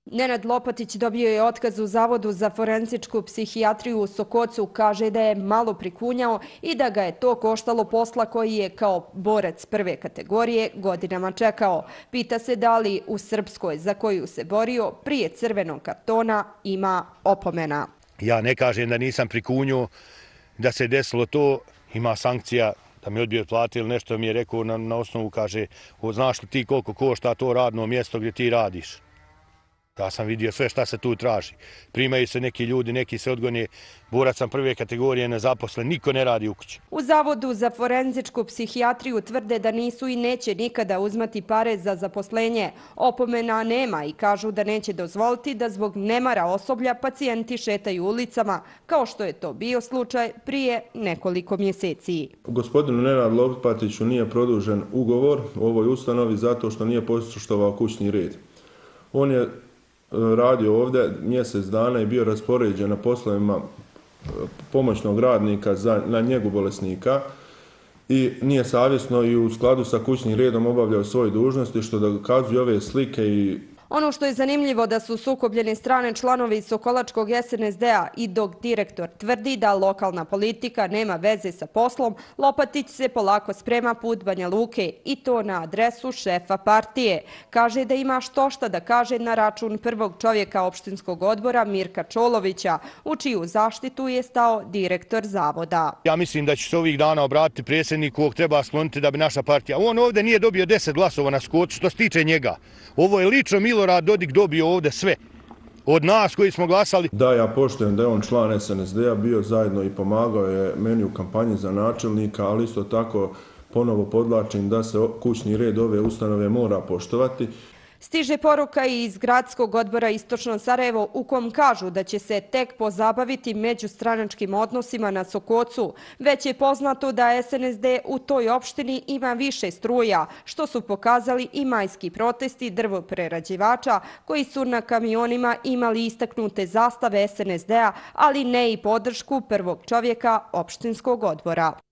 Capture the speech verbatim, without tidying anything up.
Nenad Lopatić dobio je otkaz u Zavodu za forenzičku psihijatriju u Sokocu, kaže da je malo prikunjao i da ga je to koštalo posla koji je kao borac prve kategorije godinama čekao. Pita se da li u Srpskoj, za koju se borio, prije crvenog kartona ima opomena. Ja ne kažem da nisam prikunjao, da se desilo to, ima sankcija, da mi odbio plati ili nešto mi je rekao na, na osnovu, kaže, o, znaš li ti koliko košta to radno mjesto gdje ti radiš? Ja sam vidio sve šta se tu traži. Primaju se neki ljudi, neki se odgone, borac sam prve kategorije, nezaposlen, niko ne radi u kući. U Zavodu za forenzičku psihijatriju tvrde da nisu i neće nikada uzmati pare za zaposlenje. Opomena nema i kažu da neće dozvoliti da zbog nemara osoblja pacijenti šetaju ulicama, kao što je to bio slučaj prije nekoliko mjeseci. Gospodinu Nenadu Lopatiću nije produžen ugovor u ovoj ustanovi zato što nije poštovao kućni red. On je radio ovdje mjesec dana i bio raspoređen na poslovima pomoćnog radnika za, na njegu bolesnika i nije savjesno i u skladu sa kućnim redom obavljao svoje dužnosti, što dokazuju ove slike i ono što je zanimljivo da su sukobljene strane članovi Sokolačkog S N S D-a i dok direktor tvrdi da lokalna politika nema veze sa poslom, Lopatić se polako sprema put Banja Luke i to na adresu šefa partije. Kaže da ima štošta da kaže na račun prvog čovjeka opštinskog odbora Mirka Čolovića, u čiju zaštitu je stao direktor zavoda. Ja mislim da će se ovih dana obratiti predsjedniku kog treba skloniti da bi naša partija. On ovdje nije dobio deset glasova na Skocu što se tiče njega. Ovo je lično Milorad Dodik dobio ovdje sve. Od nas koji smo glasali. Da, ja poštujem da je on član S N S D-a, bio zajedno i pomagao je meni u kampanji za načelnika, ali isto tako ponovo podlačim da se kućni red ove ustanove mora poštovati. Stiže poruka i iz Gradskog odbora Istočno Sarajevo u kom kažu da će se tek pozabaviti međustranačkim odnosima na Sokocu. Već je poznato da S N S D u toj opštini ima više struja, što su pokazali i majski protesti drvoprerađivača koji su na kamionima imali istaknute zastave S N S D-a, ali ne i podršku prvog čovjeka opštinskog odbora.